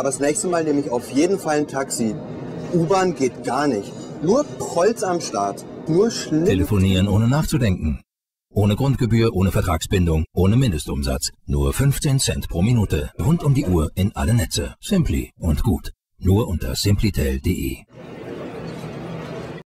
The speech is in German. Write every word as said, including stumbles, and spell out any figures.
Aber das nächste Mal nehme ich auf jeden Fall ein Taxi. U-Bahn geht gar nicht. Nur Prolls am Start. Nur schlimm. Telefonieren ohne nachzudenken. Ohne Grundgebühr, ohne Vertragsbindung, ohne Mindestumsatz. Nur fünfzehn Cent pro Minute. Rund um die Uhr in alle Netze. Simply und gut. Nur unter simplytel punkt de.